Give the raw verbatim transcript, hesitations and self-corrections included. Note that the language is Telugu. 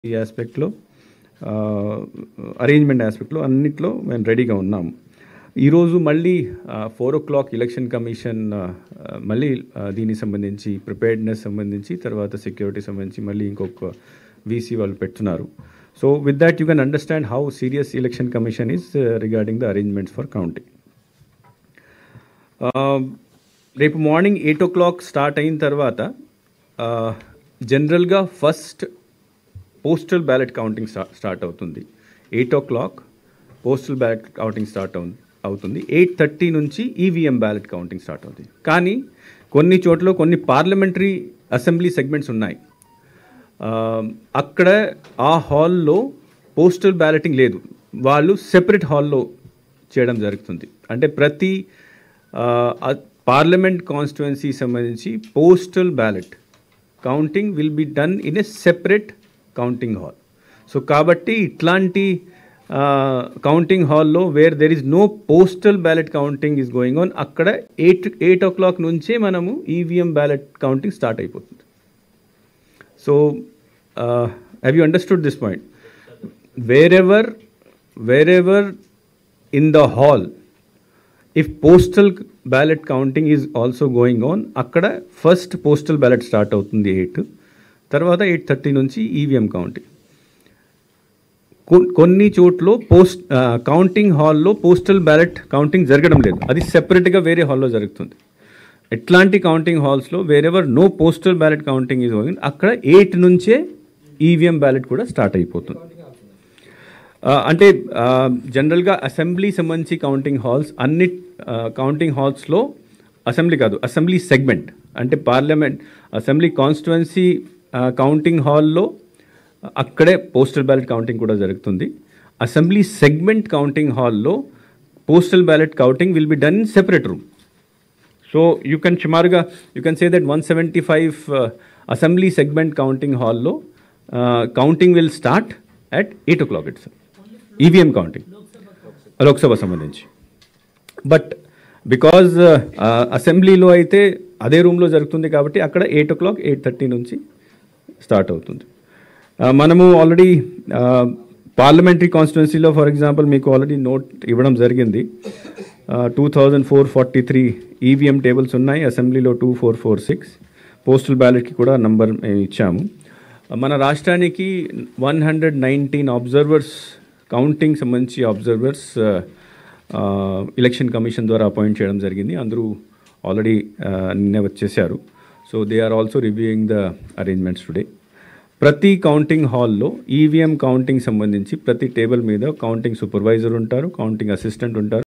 ఈ ఆస్పెక్ట్లో అరేంజ్మెంట్ ఆస్పెక్ట్లో అన్నిట్లో మేము రెడీగా ఉన్నాము. ఈరోజు మళ్ళీ four o'clock election commission మళ్ళీ దీనికి సంబంధించి ప్రిపేర్డ్నెస్ సంబంధించి తర్వాత సెక్యూరిటీ సంబంధించి మళ్ళీ ఇంకొక వీసీ వాళ్ళు పెడుతున్నారు. So with that you can understand how serious election commission is regarding the arrangements for counting. రేపు morning eight o'clock start అయిన తర్వాత జనరల్గా ఫస్ట్ పోస్టల్ బ్యాలెట్ కౌంటింగ్ స్టా స్టార్ట్ అవుతుంది. Eight o'clock postal ballot counting start అవు అవుతుంది ఎయిట్ థర్టీ నుంచి ఈవీఎం బ్యాలెట్ కౌంటింగ్ స్టార్ట్ అవుతుంది. కానీ కొన్ని చోట్ల కొన్ని పార్లమెంటరీ అసెంబ్లీ సెగ్మెంట్స్ ఉన్నాయి, అక్కడ ఆ హాల్లో పోస్టల్ బ్యాలెటింగ్ లేదు, వాళ్ళు సెపరేట్ హాల్లో చేయడం జరుగుతుంది. అంటే ప్రతి పార్లమెంట్ కాన్స్టిట్యుయెన్సీ సంబంధించి postal ballot counting will be done in a separate counting hall. So కాబట్టి ఇట్లాంటి కౌంటింగ్ హాల్లో where there is no postal ballot counting is going on, అక్కడ ఎయిట్ ఎయిట్ ఓ క్లాక్ నుంచే మనము ఈవీఎం బ్యాలెట్ కౌంటింగ్ స్టార్ట్ అయిపోతుంది. So have you understood this point? Wherever wherever in the hall if postal ballot counting is also going on, అక్కడ ఫస్ట్ పోస్టల్ బ్యాలెట్ స్టార్ట్ అవుతుంది ఎయిట్, తర్వాత ఎయిట్ థర్టీ నుంచి ఈవీఎం కౌంటింగ్. కొన్ని చోట్ల పోస్ట్ కౌంటింగ్ హాల్లో పోస్టల్ బ్యాలెట్ కౌంటింగ్ జరగడం లేదు, అది సెపరేట్గా వేరే హాల్లో జరుగుతుంది. ఎట్లాంటి కౌంటింగ్ హాల్స్లో wherever no postal ballot counting is going, అక్కడ ఎయిట్ నుంచే ఈవీఎం బ్యాలెట్ కూడా స్టార్ట్ అయిపోతుంది. అంటే జనరల్గా అసెంబ్లీ సంబంధించి కౌంటింగ్ హాల్స్ అన్ని కౌంటింగ్ హాల్స్లో అసెంబ్లీ కాదు అసెంబ్లీ సెగ్మెంట్ అంటే పార్లమెంట్ అసెంబ్లీ కాన్స్టిట్యుయెన్సీ కౌంటింగ్ హాల్లో అక్కడే పోస్టల్ బ్యాలెట్ కౌంటింగ్ కూడా జరుగుతుంది. అసెంబ్లీ సెగ్మెంట్ కౌంటింగ్ హాల్లో postal ballot counting will be done in separate room. So you can సుమారుగా you can say that one seventy five assembly segment counting హాల్లో counting will start at eight o'clock it's EVM counting Lok Sabha సంబంధించి. బట్ బికాజ్ అసెంబ్లీలో అయితే అదే రూమ్లో జరుగుతుంది కాబట్టి అక్కడ eight o'clock eight thirty నుంచి స్టార్ట్ అవుతుంది. మనము ఆల్రెడీ పార్లమెంటరీ కాన్స్టిట్యున్సీలో ఫర్ ఎగ్జాంపుల్ మీకు ఆల్రెడీ నోట్ ఇవ్వడం జరిగింది. Two thousand four forty three EVM tables ఉన్నాయి, అసెంబ్లీలో two four four six postal బ్యాలెట్కి కూడా నంబర్ మేము ఇచ్చాము. మన రాష్ట్రానికి one hundred ninety observers counting సంబంధించి అబ్జర్వర్స్ ఎలక్షన్ కమిషన్ ద్వారా అపాయింట్ చేయడం జరిగింది. అందరూ ఆల్రెడీ నిన్నే వచ్చేసారు. So they are also reviewing the arrangements today. ప్రతి కౌంటింగ్ హాల్లో ఈవీఎం కౌంటింగ్ సంబంధించి ప్రతి టేబుల్ మీద కౌంటింగ్ సూపర్వైజర్ ఉంటారు, కౌంటింగ్ అసిస్టెంట్ ఉంటారు.